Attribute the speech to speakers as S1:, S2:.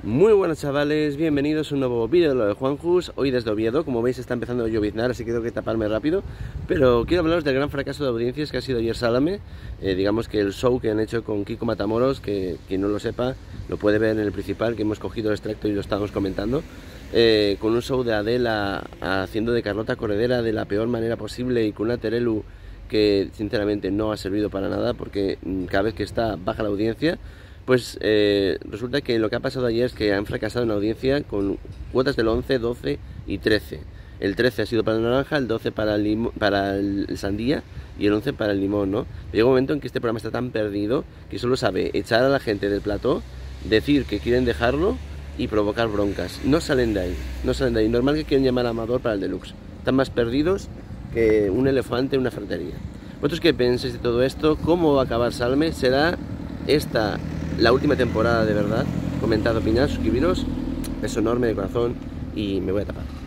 S1: Muy buenas chavales, bienvenidos a un nuevo vídeo de lo de Juanjus. Hoy desde Oviedo, como veis está empezando a lloviznar, así que tengo que taparme rápido. Pero quiero hablaros del gran fracaso de audiencias que ha sido ayer Sálame. Digamos que el show que han hecho con Kiko Matamoros, que quien no lo sepa lo puede ver en el principal, que hemos cogido el extracto y lo estábamos comentando. Con un show de Adela haciendo de Carlota Corredera de la peor manera posible y con una Terelu que sinceramente no ha servido para nada, porque cada vez que está baja la audiencia. Pues resulta que lo que ha pasado ayer es que han fracasado en audiencia con cuotas del 11, 12 y 13. El 13 ha sido para el naranja, el 12 para el sandía y el 11 para el limón, ¿no? Llega un momento en que este programa está tan perdido que solo sabe echar a la gente del plató, decir que quieren dejarlo y provocar broncas. No salen de ahí, no salen de ahí. Normal que quieren llamar a Amador para el deluxe. Están más perdidos que un elefante en una ferretería. ¿Vosotros qué pensáis de todo esto? ¿Cómo va a acabar Sálame? ¿Será esta la última temporada de verdad? Comentad, opinad, suscribiros, beso enorme de corazón y me voy a tapar.